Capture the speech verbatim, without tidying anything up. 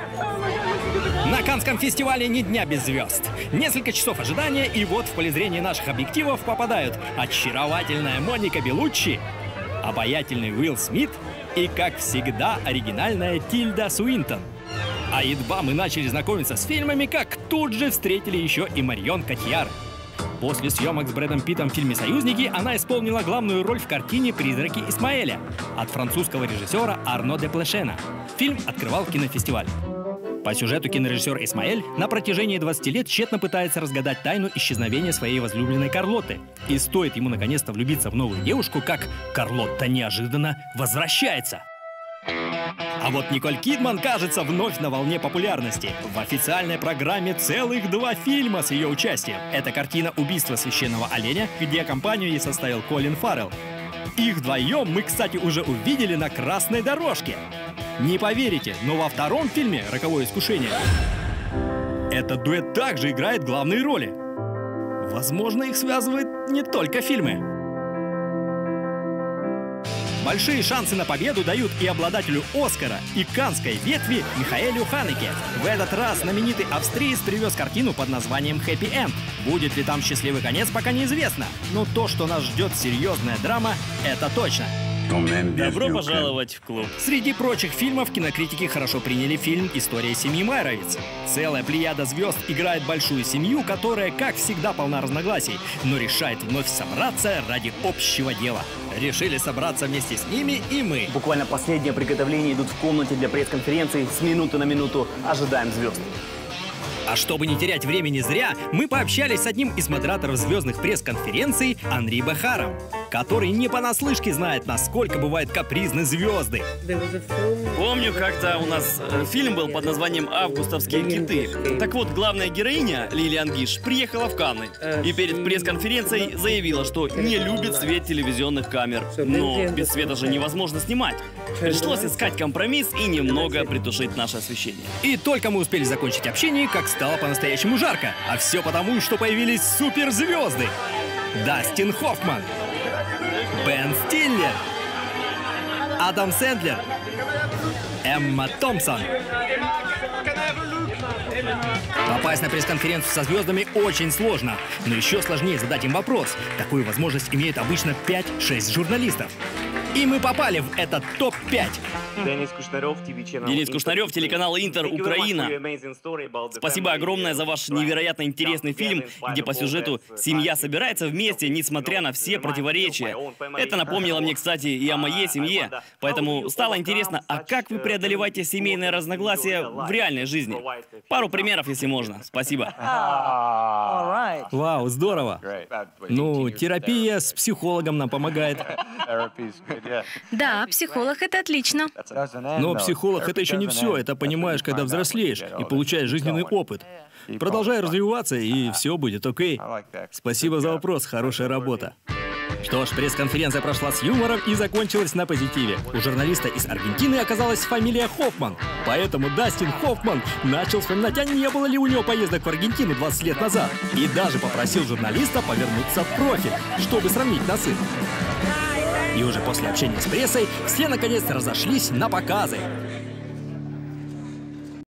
На Каннском фестивале ни дня без звезд. Несколько часов ожидания, и вот в поле зрения наших объективов попадают очаровательная Моника Беллуччи, обаятельный Уилл Смит и, как всегда, оригинальная Тильда Суинтон. А едва мы начали знакомиться с фильмами, как тут же встретили еще и Марион Котийяр. После съемок с Брэдом Питтом в фильме «Союзники» она исполнила главную роль в картине «Призраки Исмаэля» от французского режиссера Арно де Плешена. Фильм открывал кинофестиваль. По сюжету кинорежиссер Исмаэль на протяжении двадцати лет тщетно пытается разгадать тайну исчезновения своей возлюбленной Карлотты. И стоит ему наконец-то влюбиться в новую девушку, как Карлотта неожиданно возвращается. А вот Николь Кидман, кажется, вновь на волне популярности. В официальной программе целых два фильма с ее участием. Это картина «Убийство священного оленя», где компанию ей составил Колин Фаррелл. Их вдвоем мы, кстати, уже увидели на красной дорожке. Не поверите, но во втором фильме «Роковое искушение» этот дуэт также играет главные роли. Возможно, их связывают не только фильмы. Большие шансы на победу дают и обладателю Оскара, и Каннской ветви Михаэлю Ханеке. В этот раз знаменитый австриец привез картину под названием «Хэппи Энд». Будет ли там счастливый конец, пока неизвестно. Но то, что нас ждет серьезная драма, это точно. Добро пожаловать в клуб. Среди прочих фильмов кинокритики хорошо приняли фильм «История семьи Майровиц». Целая плеяда звезд играет большую семью, которая, как всегда, полна разногласий, но решает вновь собраться ради общего дела. Решили собраться вместе с ними и мы. Буквально последние приготовления идут в комнате для пресс-конференции. С минуты на минуту ожидаем звезд. А чтобы не терять времени зря, мы пообщались с одним из модераторов звездных пресс-конференций Анри Бехаром, который не понаслышке знает, насколько бывают капризны звезды. Помню, как-то у нас э, фильм был под названием «Августовские киты». Так вот, главная героиня, Лилиан Гиш, приехала в Канны и перед пресс-конференцией заявила, что не любит свет телевизионных камер. Но без света же невозможно снимать. Пришлось искать компромисс и немного притушить наше освещение. И только мы успели закончить общение, как стало по-настоящему жарко. А все потому, что появились суперзвезды. Дастин Хоффман, Бен Стиллер, Адам Сэндлер, Эмма Томпсон. Попасть на пресс-конференцию со звездами очень сложно, но еще сложнее задать им вопрос. Такую возможность имеют обычно пять-шесть журналистов. И мы попали в этот топ пять. Денис Кушнарев, ТВ-канал Денис Кушнарев, телеканал Интер, Украина. Спасибо огромное за ваш невероятно интересный фильм, где по сюжету семья собирается вместе, несмотря на все противоречия. Это напомнило мне, кстати, и о моей семье. Поэтому стало интересно, а как вы преодолеваете семейные разногласия в реальной жизни? Пару примеров, если можно. Спасибо. Вау, здорово. Ну, терапия с психологом нам помогает. Да, психолог — это отлично. Но психолог — это еще не все. Это понимаешь, когда взрослеешь и получаешь жизненный опыт. Продолжай развиваться, и все будет окей. Спасибо за вопрос, хорошая работа. Что ж, пресс-конференция прошла с юмором и закончилась на позитиве. У журналиста из Аргентины оказалась фамилия Хоффман. Поэтому Дастин Хоффман начал вспоминать, а не было ли у него поездок в Аргентину двадцать лет назад. И даже попросил журналиста повернуться в профиль, чтобы сравнить носы. И уже после общения с прессой все наконец разошлись на показы.